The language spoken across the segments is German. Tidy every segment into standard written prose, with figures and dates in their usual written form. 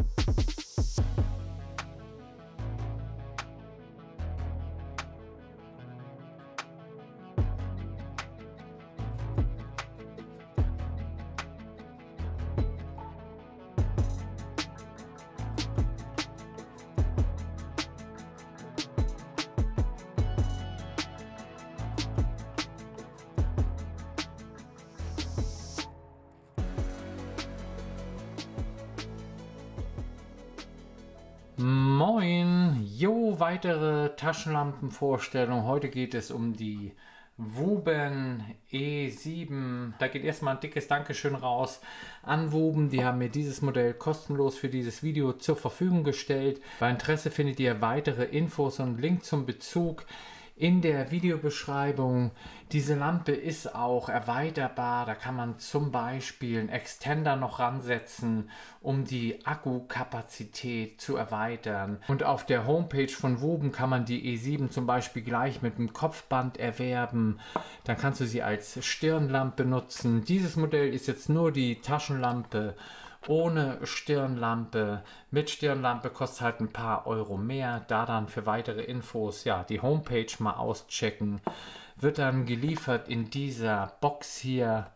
Moin, jo, weitere Taschenlampenvorstellung. Heute geht es um die Wuben E7. Da geht erstmal ein dickes Dankeschön raus an Wuben. Die haben mir dieses Modell kostenlos für dieses Video zur Verfügung gestellt. Bei Interesse findet ihr weitere Infos und Link zum Bezug in der Videobeschreibung. Diese Lampe ist auch erweiterbar. Da kann man zum Beispiel einen Extender noch ransetzen, um die Akkukapazität zu erweitern. Und auf der Homepage von Wuben kann man die E7 zum Beispiel gleich mit einem Kopfband erwerben. Dann kannst du sie als Stirnlampe nutzen. Dieses Modell ist jetzt nur die Taschenlampe ohne Stirnlampe. Mit Stirnlampe kostet halt ein paar Euro mehr. Da dann für weitere Infos, ja, die Homepage mal auschecken. Wird dann geliefert in dieser Box hier.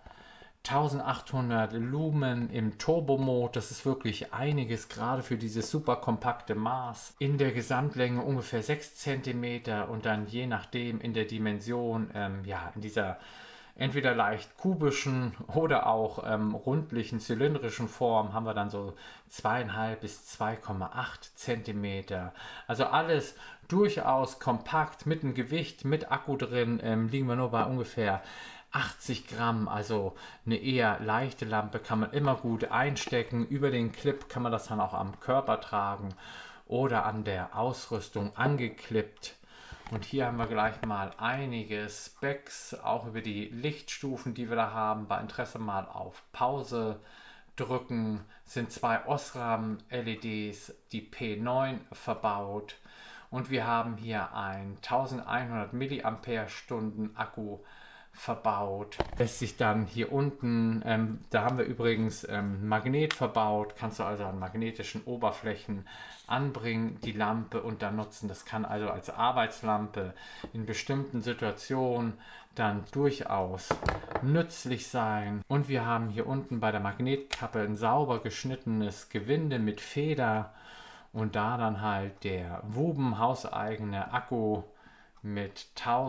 1800 Lumen im Turbo-Mode. Das ist wirklich einiges, gerade für dieses super kompakte Maß. In der Gesamtlänge ungefähr 6 cm und dann je nachdem in der Dimension, ja, in dieser entweder leicht kubischen oder auch rundlichen, zylindrischen Form haben wir dann so 2,5 bis 2,8 cm. Also alles durchaus kompakt mit einem Gewicht, mit Akku drin, liegen wir nur bei ungefähr 80 Gramm, also eine eher leichte Lampe, kann man immer gut einstecken. Über den Clip kann man das dann auch am Körper tragen oder an der Ausrüstung angeklippt. Und hier haben wir gleich mal einige Specs, auch über die Lichtstufen, die wir da haben. Bei Interesse mal auf Pause drücken. Sind zwei Osram LEDs, die P9 verbaut. Und wir haben hier ein 1100 mAh Akku verbaut. Lässt sich dann hier unten, da haben wir übrigens Magnet verbaut, kannst du also an magnetischen Oberflächen anbringen, die Lampe und dann nutzen. Das kann also als Arbeitslampe in bestimmten Situationen dann durchaus nützlich sein. Und wir haben hier unten bei der Magnetkappe ein sauber geschnittenes Gewinde mit Feder und da dann halt der Wuben hauseigene Akku mit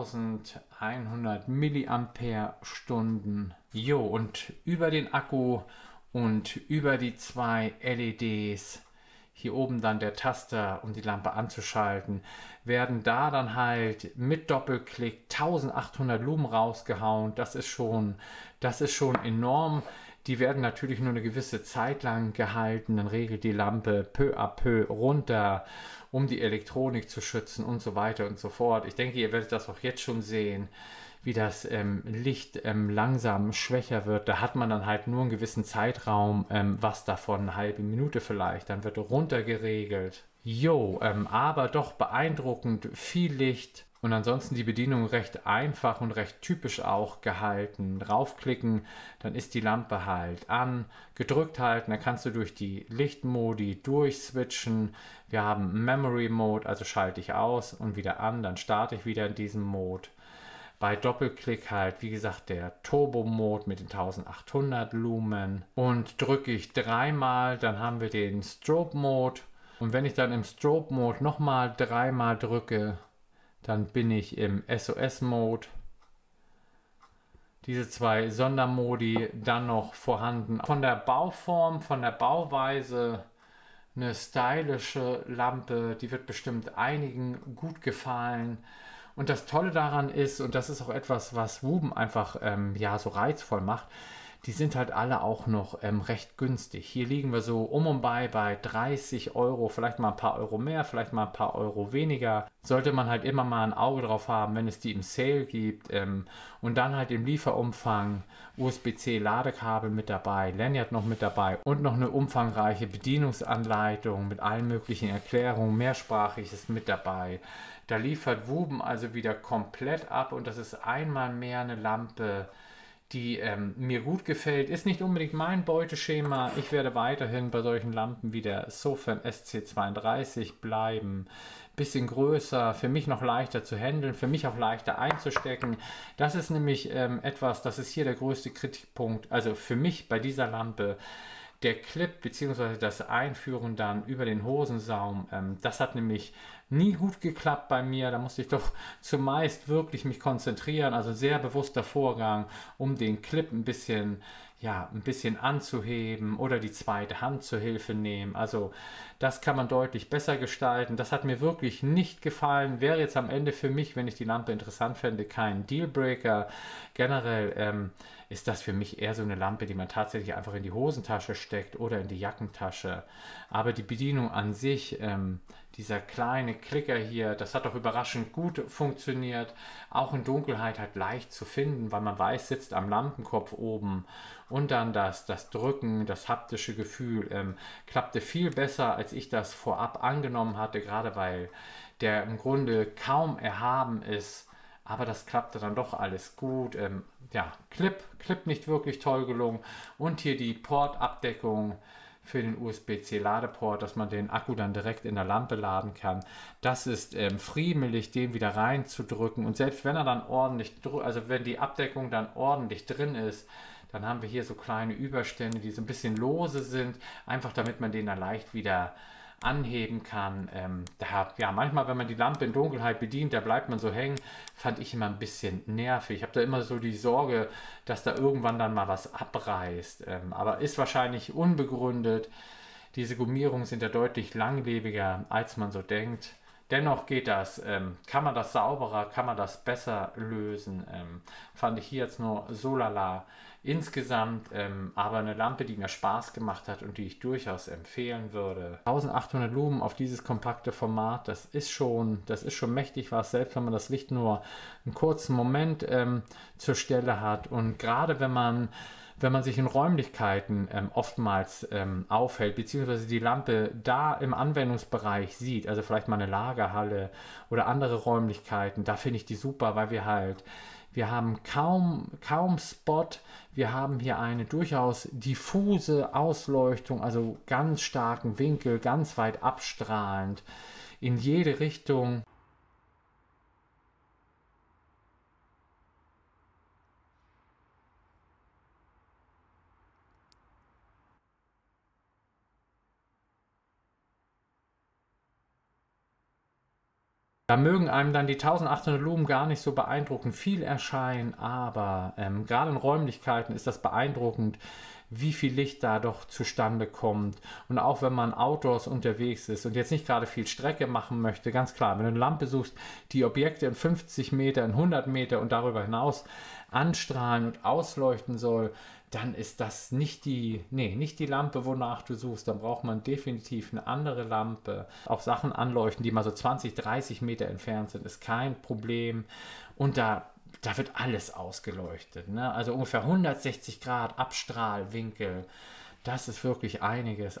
1100 mAh. Jo, und über den Akku und über die zwei LEDs, hier oben dann der Taster, um die Lampe anzuschalten, werden da dann halt mit Doppelklick 1800 Lumen rausgehauen. Das ist schon enorm. Die werden natürlich nur eine gewisse Zeit lang gehalten, dann regelt die Lampe peu à peu runter, um die Elektronik zu schützen und so weiter und so fort. Ich denke, ihr werdet das auch jetzt schon sehen, wie das Licht langsam schwächer wird. Da hat man dann halt nur einen gewissen Zeitraum, was davon, eine halbe Minute vielleicht, dann wird runtergeregelt. Jo, aber doch beeindruckend viel Licht. Und ansonsten die Bedienung recht einfach und recht typisch auch gehalten. Draufklicken, dann ist die Lampe halt an. Gedrückt halten, dann kannst du durch die Lichtmodi durchswitchen. Wir haben Memory Mode, also schalte ich aus und wieder an, dann starte ich wieder in diesem Mode. Bei Doppelklick halt, wie gesagt, der Turbo-Mode mit den 1800 Lumen. Und drücke ich dreimal, dann haben wir den Strobe-Mode. Und wenn ich dann im Strobe-Mode nochmal dreimal drücke, dann bin ich im SOS-Mode. Diese zwei Sondermodi dann noch vorhanden. Von der Bauform, von der Bauweise eine stylische Lampe, die wird bestimmt einigen gut gefallen. Und das Tolle daran ist, und das ist auch etwas, was Wuben einfach ja, so reizvoll macht, die sind halt alle auch noch recht günstig. Hier liegen wir so und bei 30 Euro, vielleicht mal ein paar Euro mehr, vielleicht mal ein paar Euro weniger. Sollte man halt immer mal ein Auge drauf haben, wenn es die im Sale gibt. Und dann halt im Lieferumfang USB-C Ladekabel mit dabei, Lanyard noch mit dabei und noch eine umfangreiche Bedienungsanleitung mit allen möglichen Erklärungen, mehrsprachig ist mit dabei. Da liefert Wuben also wieder komplett ab und das ist einmal mehr eine Lampe, die mir gut gefällt. Ist nicht unbedingt mein Beuteschema. Ich werde weiterhin bei solchen Lampen wie der Sofan SC32 bleiben. Bisschen größer, für mich noch leichter zu handeln, für mich auch leichter einzustecken. Das ist nämlich etwas, das ist hier der größte Kritikpunkt. Also für mich bei dieser Lampe, der Clip bzw. das Einführen dann über den Hosensaum, das hat nämlich nie gut geklappt bei mir. Da musste ich doch zumeist wirklich mich konzentrieren. Also sehr bewusster Vorgang, um den Clip ein bisschen anzuheben oder die zweite Hand zur Hilfe nehmen. Also das kann man deutlich besser gestalten. Das hat mir wirklich nicht gefallen. Wäre jetzt am Ende für mich, wenn ich die Lampe interessant fände, kein Dealbreaker. Generell ist das für mich eher so eine Lampe, die man tatsächlich einfach in die Hosentasche steckt oder in die Jackentasche. Aber die Bedienung an sich, dieser kleine Klicker hier, das hat doch überraschend gut funktioniert. Auch in Dunkelheit halt leicht zu finden, weil man weiß, sitzt am Lampenkopf oben. Und dann das Drücken, das haptische Gefühl klappte viel besser, als ich das vorab angenommen hatte, gerade weil der im Grunde kaum erhaben ist. Aber das klappte dann doch alles gut. Clip nicht wirklich toll gelungen. Und hier die Portabdeckung für den USB-C-Ladeport, dass man den Akku dann direkt in der Lampe laden kann. Das ist friemelig, den wieder reinzudrücken. Und selbst wenn er dann ordentlich, also wenn die Abdeckung dann ordentlich drin ist, dann haben wir hier so kleine Überstände, die so ein bisschen lose sind, einfach damit man den dann leicht wieder anheben kann. Manchmal, wenn man die Lampe in Dunkelheit bedient, da bleibt man so hängen, fand ich immer ein bisschen nervig. Ich habe da immer so die Sorge, dass da irgendwann dann mal was abreißt. Aber ist wahrscheinlich unbegründet. Diese Gummierungen sind ja deutlich langlebiger, als man so denkt. Dennoch geht das, kann man das sauberer, kann man das besser lösen. Fand ich hier jetzt nur so lala. Insgesamt aber eine Lampe, die mir Spaß gemacht hat und die ich durchaus empfehlen würde. 1800 Lumen auf dieses kompakte Format, das ist schon mächtig was, selbst wenn man das Licht nur einen kurzen Moment zur Stelle hat. Und gerade wenn man sich in Räumlichkeiten oftmals aufhält, beziehungsweise die Lampe da im Anwendungsbereich sieht, also vielleicht mal eine Lagerhalle oder andere Räumlichkeiten, da finde ich die super, weil wir haben kaum Spot, wir haben hier eine durchaus diffuse Ausleuchtung, also ganz starken Winkel, ganz weit abstrahlend, in jede Richtung. Da mögen einem dann die 1800 Lumen gar nicht so beeindruckend viel erscheinen, aber gerade in Räumlichkeiten ist das beeindruckend, wie viel Licht da doch zustande kommt. Und auch wenn man outdoors unterwegs ist und jetzt nicht gerade viel Strecke machen möchte, ganz klar, wenn du eine Lampe suchst, die Objekte in 50 Meter, in 100 Meter und darüber hinaus anstrahlen und ausleuchten soll, dann ist das nicht die Lampe, wonach du suchst. Dann braucht man definitiv eine andere Lampe. Auch Sachen anleuchten, die mal so 20, 30 Meter entfernt sind, ist kein Problem. Und da wird alles ausgeleuchtet. Ne? Also ungefähr 160 Grad Abstrahlwinkel. Das ist wirklich einiges.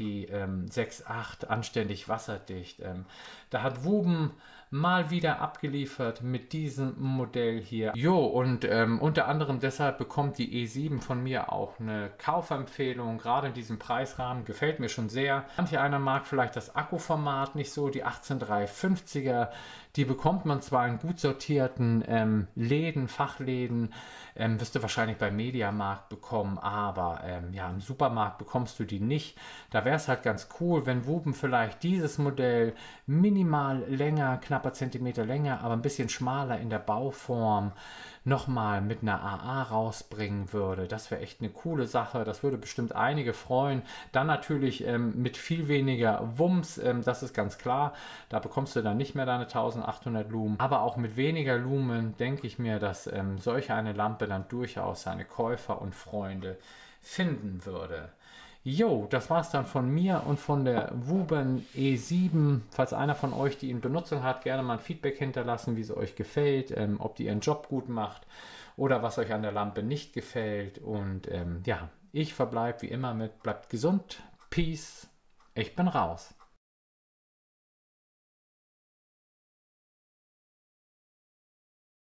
IP68, anständig wasserdicht. Da hat Wuben mal wieder abgeliefert mit diesem Modell hier. Jo, und unter anderem deshalb bekommt die E7 von mir auch eine Kaufempfehlung. Gerade in diesem Preisrahmen gefällt mir schon sehr. Manch einer mag vielleicht das Akkuformat nicht so, die 18350er. Die bekommt man zwar in gut sortierten Läden, Fachläden, wirst du wahrscheinlich bei Mediamarkt bekommen, aber im Supermarkt bekommst du die nicht. Da wäre es halt ganz cool, wenn Wuben vielleicht dieses Modell minimal länger, knapper Zentimeter länger, aber ein bisschen schmaler in der Bauform nochmal mit einer AA rausbringen würde. Das wäre echt eine coole Sache. Das würde bestimmt einige freuen. Dann natürlich mit viel weniger Wumms, das ist ganz klar. Da bekommst du dann nicht mehr deine 1800 Lumen. Aber auch mit weniger Lumen denke ich mir, dass solch eine Lampe dann durchaus seine Käufer und Freunde finden würde. Jo, das war's dann von mir und von der Wuben E7. Falls einer von euch die in Benutzung hat, gerne mal ein Feedback hinterlassen, wie sie euch gefällt, ob die ihren Job gut macht oder was euch an der Lampe nicht gefällt. Und ich verbleibe wie immer mit, bleibt gesund, Peace, ich bin raus.